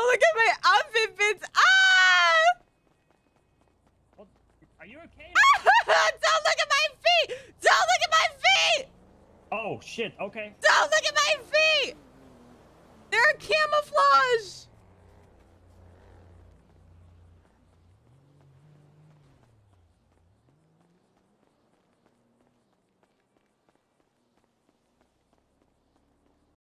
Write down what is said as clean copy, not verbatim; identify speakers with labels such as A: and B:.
A: look at my outfit bits. Ah!
B: Well, are you okay?
A: Don't look at my feet! Don't look at my feet!
B: Oh shit. Okay.
A: Don't look at my feet! They're camouflage!